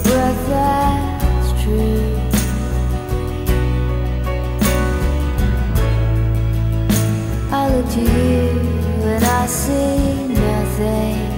breath that's true. I look to you and I see nothing.